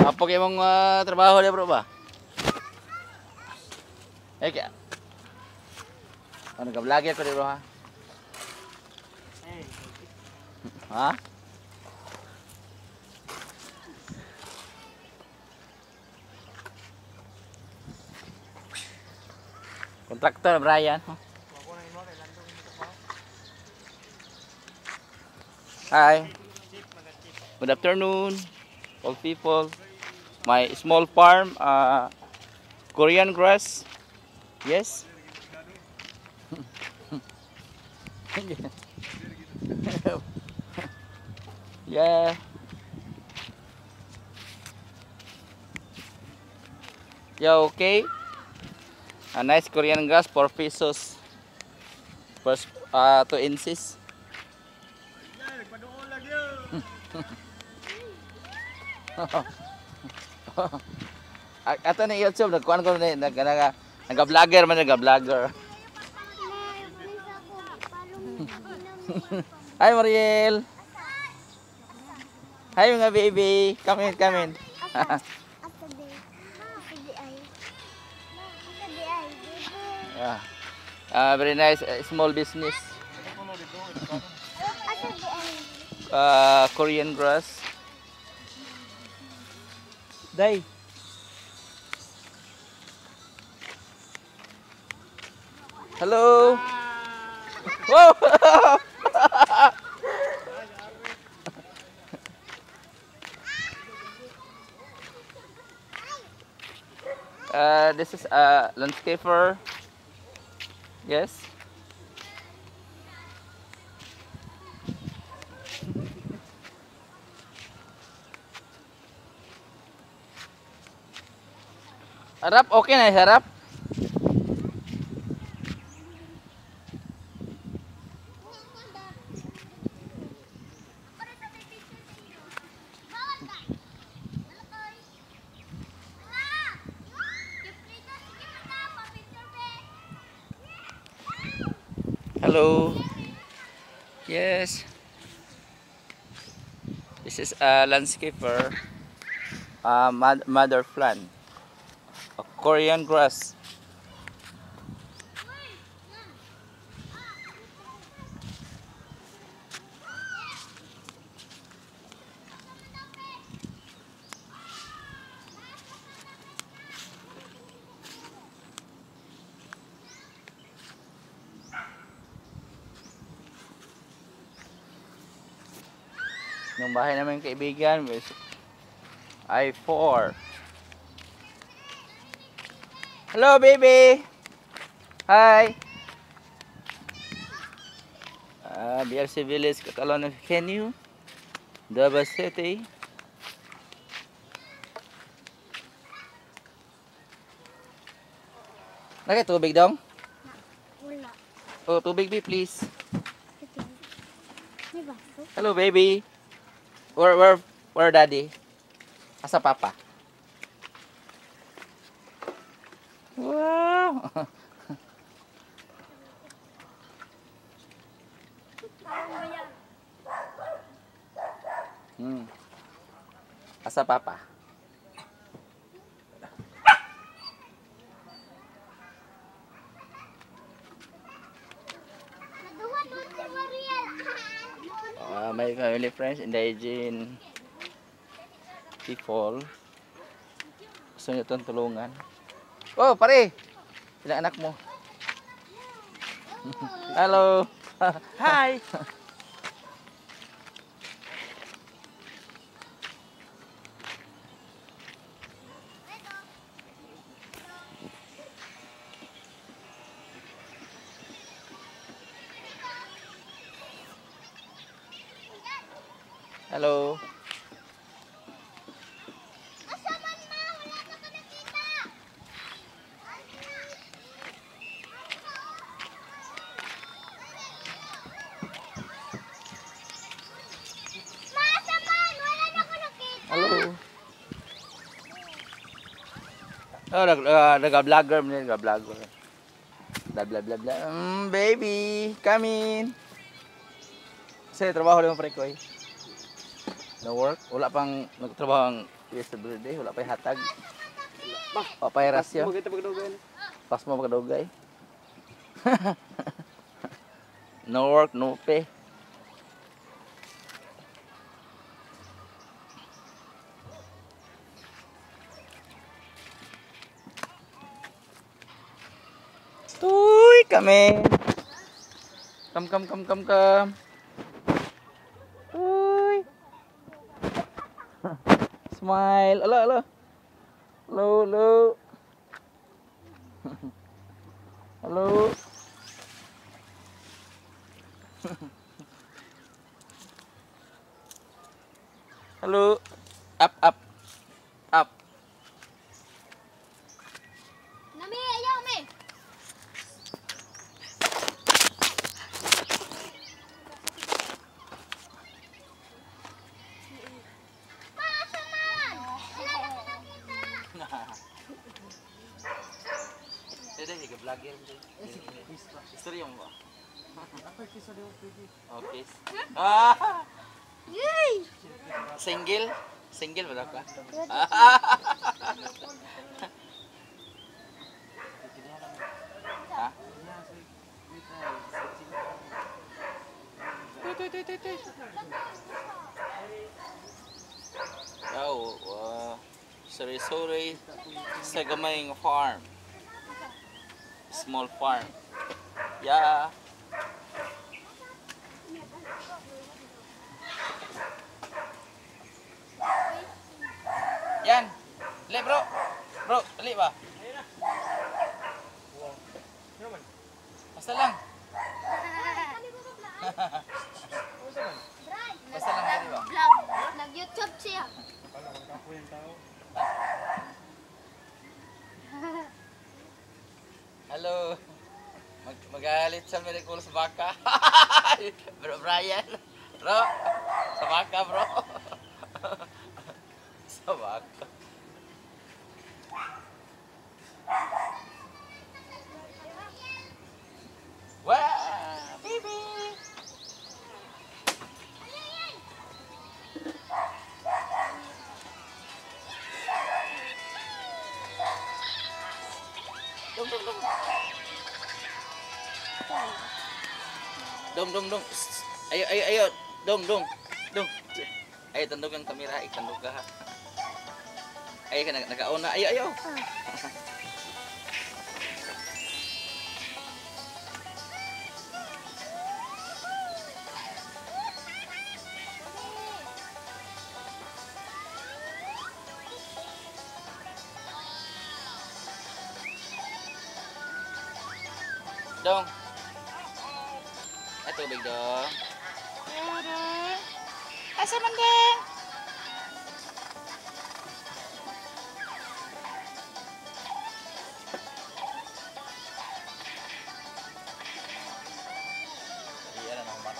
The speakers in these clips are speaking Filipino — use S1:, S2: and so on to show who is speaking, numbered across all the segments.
S1: Apa kayak mong trabaho dia bro ba? Kaya ano ka vlogger ko di bro ha? Ha? Kontraktor Brian. Hi. Good afternoon, all people. My small farm, Korean grass. Yes. Yeah. Yeah, okay. A nice Korean grass, 4 pesos. First, 2 inches. Ato na YouTube, nagkuhan ko na, nag-vlogger man, nag-vlogger. Hi Mariel. Hi mga baby. Come in, come in. Yeah. Very nice, small business. Korean grass. Day. Hello. Wow. This is a landscaper. Yes. Harap, okay na harap. Hello. Yes. This is a landscaper. Mother plant. A Korean grass. Yung bahay namin kaibigan is I4. Hello baby. Hi. BRC Village, Catalan Avenue, Davao City. Nakay tubig dong?
S2: Wala.
S1: Oh, tubig be please.
S2: May baso?
S1: Hello baby. Where daddy? Asa papa? Wow. Asa papa? My family friends in the Aegean people. Gusto nyo itong tulungan. Oh, pare! Ilang anak mo? Hello! Hi! Hello! Hello. Oh, nag-vlogger mo nag-vlogger. Blah blah blah blah. Baby, come in. Kasi trabaho lang pre ko eh. No work, wala pang nagtrabaho ang Yes, birthday wala pay hatag.
S2: Bah,
S1: Wala pay rasyo.
S2: mo kita pagdugay.
S1: Pas mo magdugay. No work, no pay. Tuy kami. Kam. Tuy. Smile. Alo. Halo. Halo. Halo. Up.
S3: Nami, ayaw, me. Masa man? Wala na nakita.
S1: Dede, higa vlogger. History mo ba? Okay.
S3: Yay!
S1: Single ba ka? Ha? Tuy. Oh, sorry. Sa gamay nga farm. Small farm. Yeah. Yan. Dali bro. Bro, dali ba? Basta lang. Basta lang dali ba?
S3: Vlog. Nag-YouTube siya.
S1: Halo. Magalit sa Miracle sa baka. Bro Brian. Bro. Sa baka bro. Sa baka. Wah, baby. Dong. Ayo. Dong. Ayo tandog ang kamera, ikandog ka ha. Ayo ka nagauna. Ayo. Dong. Ay, tubig dong. Asa man dong? Iya na naman.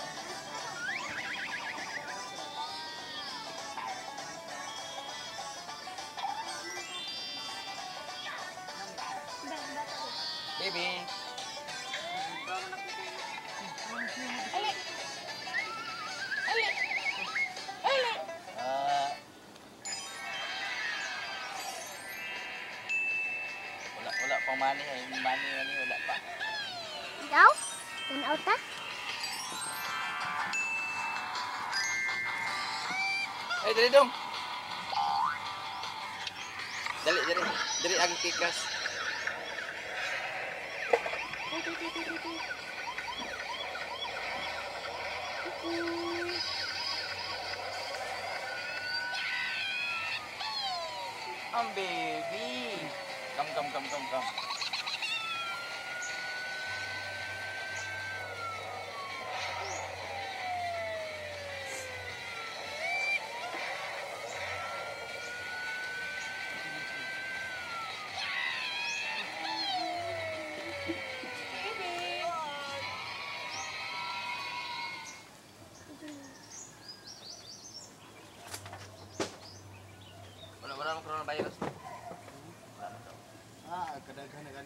S1: Baby. Wala pang money, wala pa.
S3: Ikaw? Tanaw ta?
S1: Ay, dali dong. Dali ang kikas. Ang baby. Come. Wala ang coronavirus.
S2: Kadaghan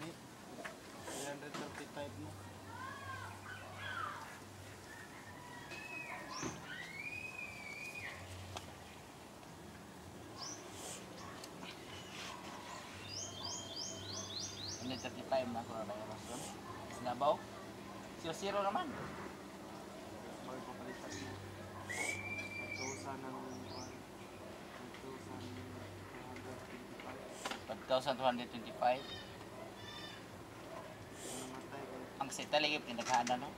S1: 2035 na coronavirus doon. Sinabaw. 0-0 naman.
S2: Bago ko palitan niya. 1,000 ng
S1: 1,225.
S2: namatay ko.
S1: Ang sita ligip tinaghanan no.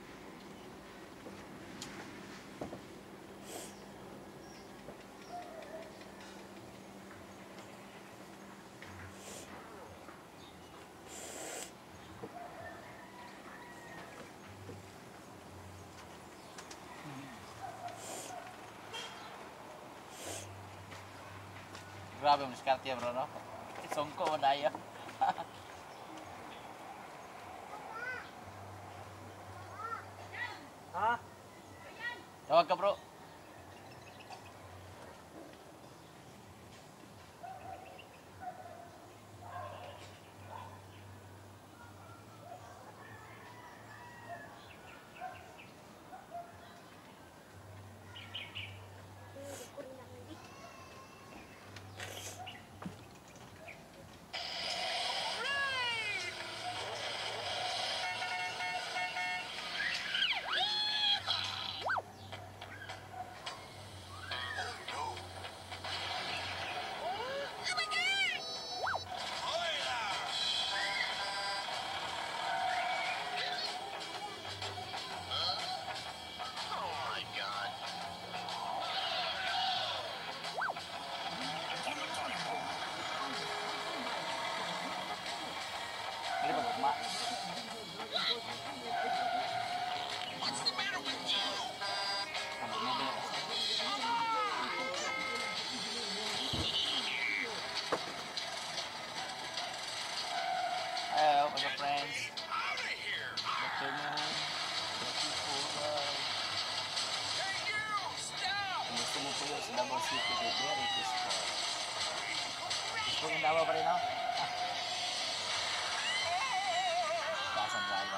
S1: Grabe mo diskarte bro no. Songko mo dayo.
S2: Ha?
S1: Tawag ka bro. Ini bagus mak. Sama mobil. Ayo, my friends. Afternoon. Gusto mo po yun sa Davao City kay very peaceful. Peaceful yung Davao pa rin, no? Tasan driver.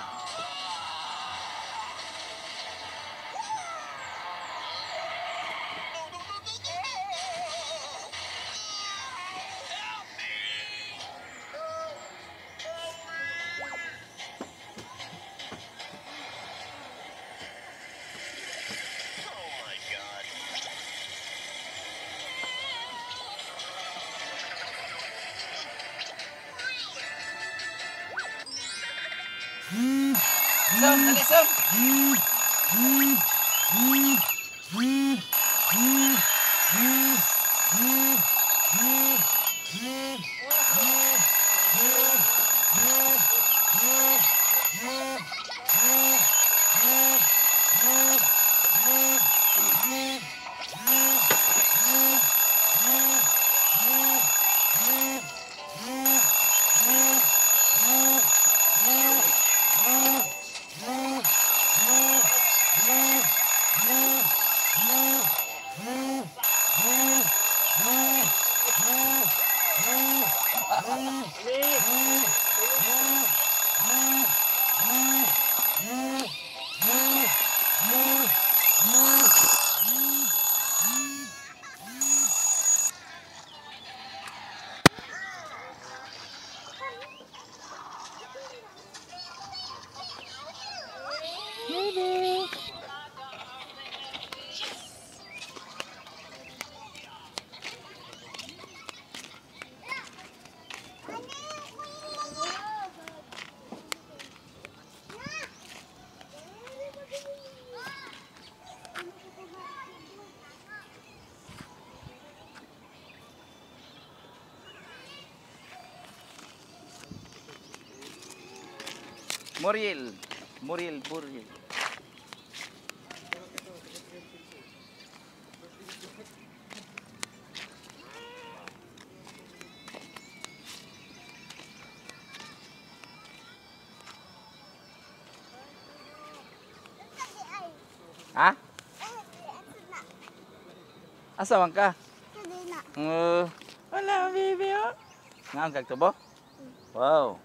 S1: Son, dali son! Muriel. Ha? Asa man ka? Wala, baby, oh. Nga ang kagtubo? Wow.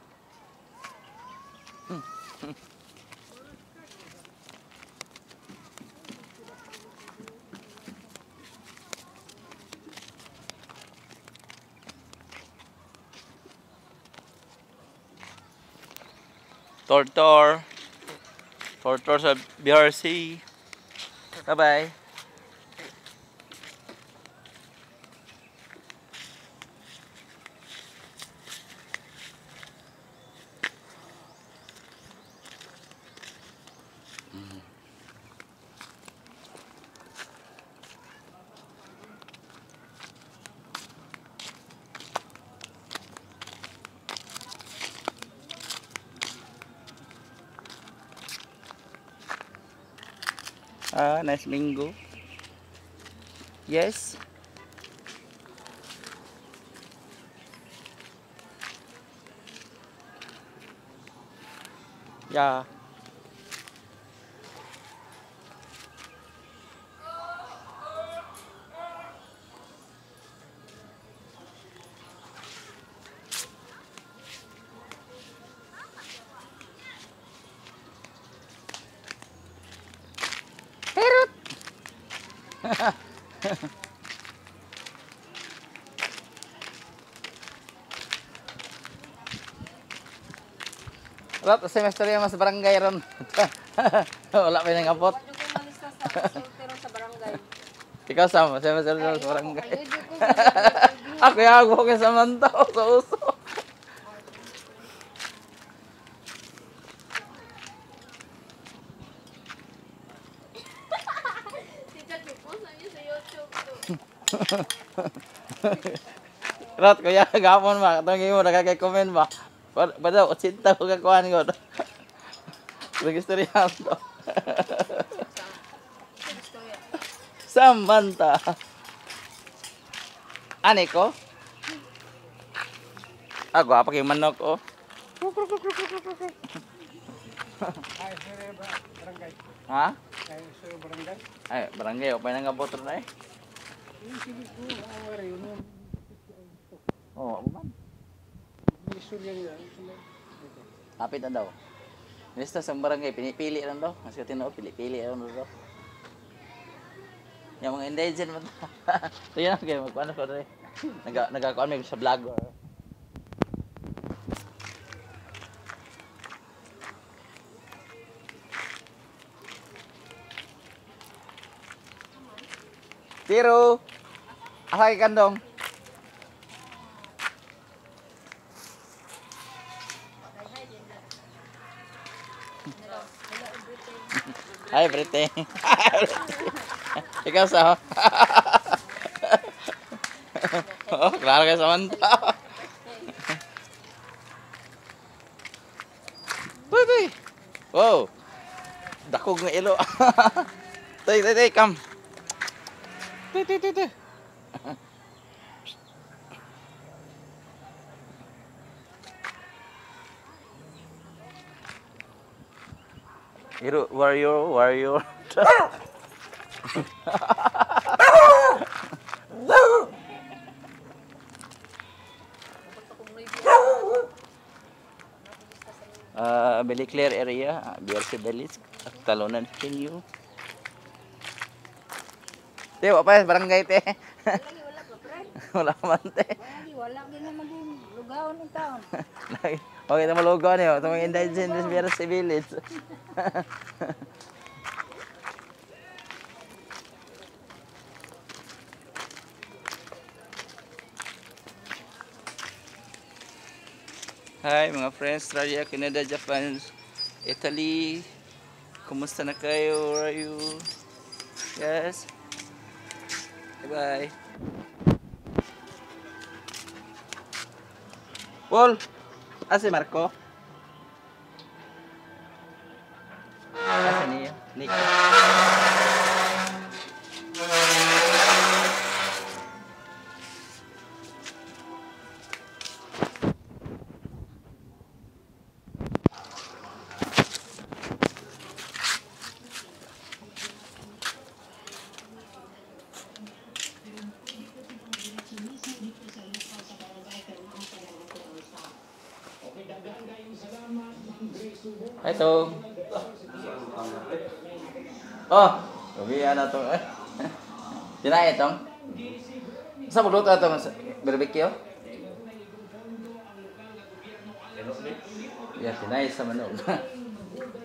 S1: Tortor. Tortor sa BRC. Bye-bye. Nice mango. Yes. Yeah. Rot, semester yang mas barangay ron. Wala pa nang kapot.
S4: Wala ko malis na sa soltero sa barangay.
S1: Ikaw sama, semester sa barangay.
S4: Ayun ko.
S1: Ako yago ko sa mantaw sa uso. Rot, kuya, gapon ba? Katong mo nakaka-comment ba? Pada 80 ko kakuan ko. Registryan to. Samantha. Ane ko? Ako apa kay manok oh. Ha? Ay, barangay o pa nang gabot na eh. Oh, apa man? Kapit na daw. Nista sa barangay, pinipili lang daw. Mas katino, pili-pili lang daw. Yung mga indigent man. So yan, kayo magpaano ko rin. Nagkakuan may sa vlog. Tiro! Asa kay kandong? Hi, everything. Ikaw sa... Oh, klaro kayo sa manta. Uy, uy. Wow. Dakog ng ilo. Tay, come. Tay. Hero, warrior. Beli clear area, biar sebelis talunan kinyo. Te, apa ya barangay te? Wala man te.
S4: Wala din na maging lugaw ng taon.
S1: Okay, tama logo niyo, tama indigent biar sebelis. Hi mga friends, Australia, Canada, Japan, Italy. Kumusta na kayo? Where are you? Yes. Bye-bye. Paul, si Marco? Asa niya? Nico. Ito. Oh, gabihan na ito. Dinaya ito. Saan mo luto ito? Barbecue? Yeah, kinay sa manog.